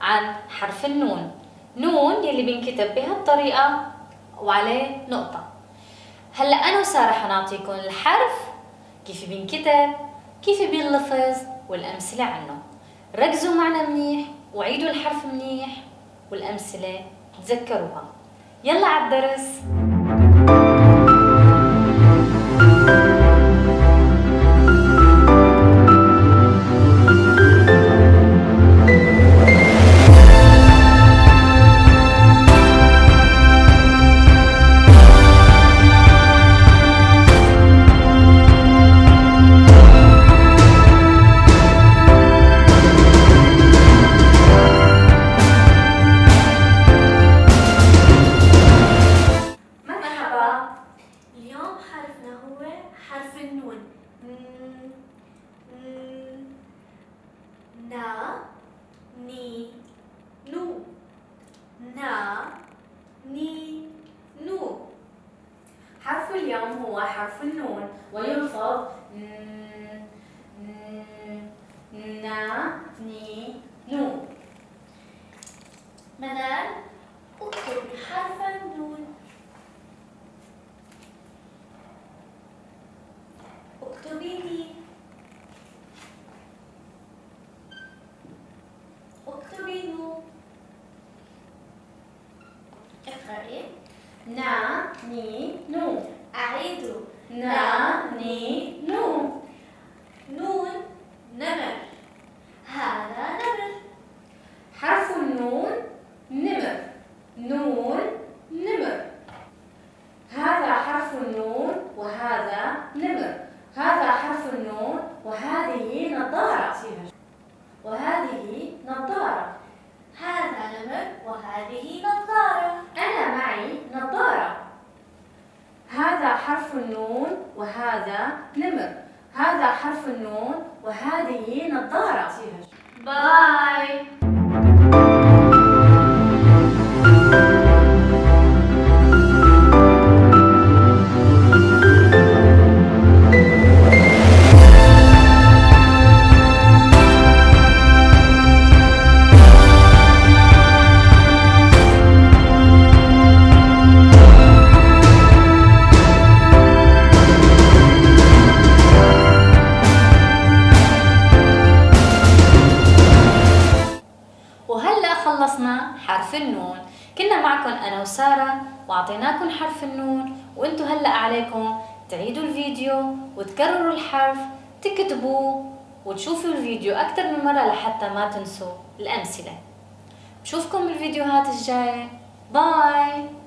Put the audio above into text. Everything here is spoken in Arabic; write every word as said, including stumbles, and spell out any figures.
عن حرف النون. نون يلي بينكتب بهالطريقة وعليه نقطة. هلأ أنا وسارة حنعطيكم الحرف كيف بينكتب، كيف بينلفظ، والأمثلة عنه. ركزوا معنا منيح وعيدوا الحرف منيح والأمثلة تذكروها. يلا عالدرس. نا ني نو نا ني نو. حرف اليوم هو حرف النون ويلفظ نا ني نو. منال اكتب حرف النون. اكتبي لي. اكتبي نو. اقرأي. نا ني نو. أعيد. نا ني نو. نون نمر. هذا نمر. حرف النون نمر. نون نمر. هذا حرف النون وهذا نمر. هذا حرف النون وهذه نظارة. وهذه نظارة. هذا نمر وهذه نظارة. أنا معي نظارة. هذا حرف النون وهذا نمر. هذا حرف النون وهذه نظارة. باي. وهلأ خلصنا حرف النون. كنا معكم أنا وسارة وأعطيناكم حرف النون، وأنتوا هلأ عليكم تعيدوا الفيديو وتكرروا الحرف، تكتبوه وتشوفوا الفيديو أكثر من مرة لحتى ما تنسوا الأمثلة. بشوفكم بالفيديوهات الجاية. باي.